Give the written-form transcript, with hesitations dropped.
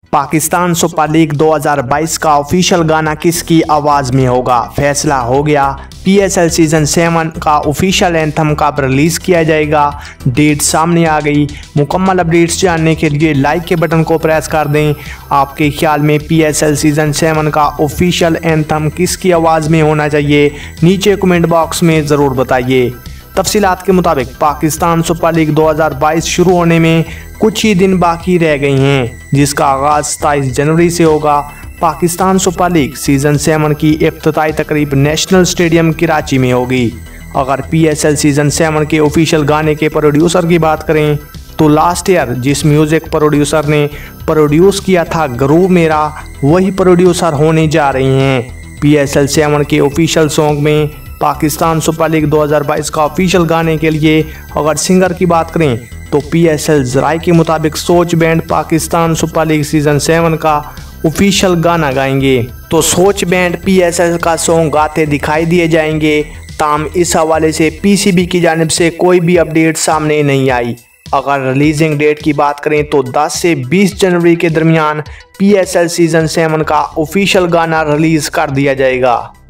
Pakistan super league 2022 का official गाना किसकी आवाज़ में होगा? फैसला हो गया। पीएसएल सीजन 7 का ऑफिशियल एंथम कब रिलीज़ किया जाएगा? डेट सामने आ गई। मुकम्मल अपडेट्स जानने के लिए लाइक के बटन को प्रेस कर दें। आपके ख्याल में पीएसएल सीजन 7 का ऑफिशियल एंथम किसकी आवाज़ में होना चाहिए? नीचे कमेंट बॉक्स में ज़रूर बताइए। तफसीलात के मुताबिक पाकिस्तान सुपर लीग 2022 शुरू होने में कुछ ही दिन बाकी रह गई हैं, जिसका आगाज़ 27 जनवरी से होगा। पाकिस्तान सुपर लीग सीज़न 7 की इफ्तिताई तकरीब नेशनल स्टेडियम कराची में होगी। अगर पीएसएल सीज़न 7 के ऑफिशियल गाने के प्रोड्यूसर की बात करें तो लास्ट ईयर जिस म्यूज़िक प्रोड्यूसर ने प्रोड्यूस किया था गुरूर मेरा, वही प्रोड्यूसर होने जा रही हैं। पीएसएल 7 के ऑफिशियल सॉन्ग में पाकिस्तान सुपर लीग 2022 का ऑफिशियल गाने के लिए अगर सिंगर की बात करें तो पीएसएल ज़राए के मुताबिक Soch band Pakistan super league season 7 का ऑफिशियल गाना गाएंगे। तो सोच बैंड पीएसएल का सॉन्ग गाते दिखाई दिए जाएंगे। ताम इस हवाले से पीसीबी की जानिब से कोई भी अपडेट सामने नहीं आई। अगर रिलीजिंग डेट की बात करें तो 10 से 20 जनवरी के दरमियान पीएसएल सीजन 7 का ऑफिशियल गाना रिलीज़ कर दिया जाएगा।